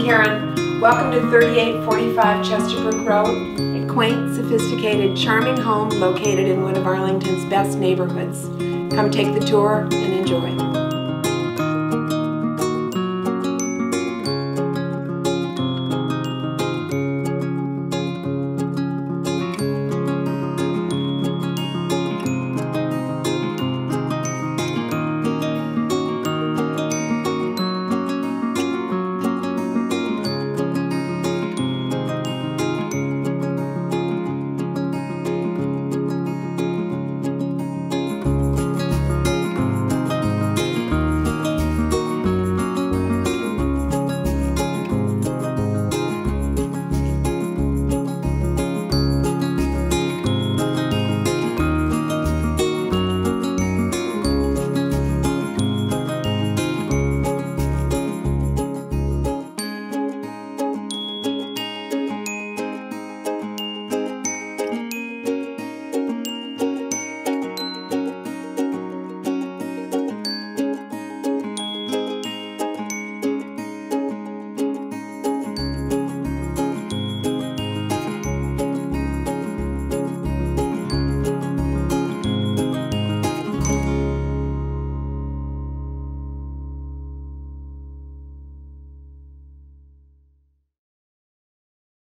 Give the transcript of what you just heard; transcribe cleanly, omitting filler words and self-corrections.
Karen. Welcome to 3845 Chesterbrook Road, a quaint, sophisticated, charming home located in one of Arlington's best neighborhoods. Come take the tour and enjoy.